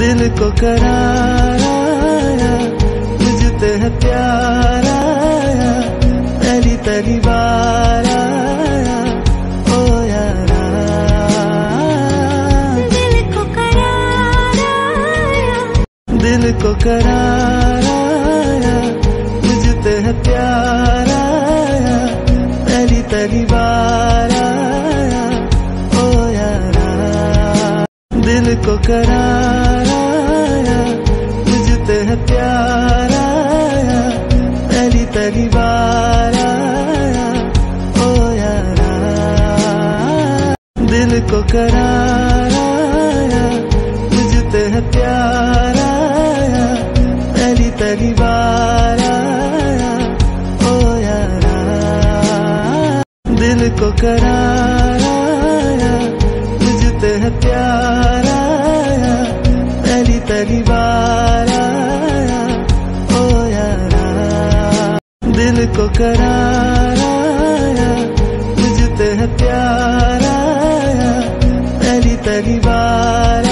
दिल को करार आया, मुझते है प्यार आया, पहली पहली बार आया ओ यारा। दिल को करार आया, दिल को करार आया, मुझते है प्यार आया, पहली पहली बार आया ओ यारा। दिल को करार आया, मुझते है प्यार आया, पहली पहली बार आया ओ यारा। दिल को करार आया, मुझते है प्यार आया, पहली पहली बार आया ओ यारा। दिल को करार आया, मुझते है प्यार आया, पहली पहली बार आया ओ यारा। दिल को करार आया, मुझते है प्यार आया, पहली पहली बार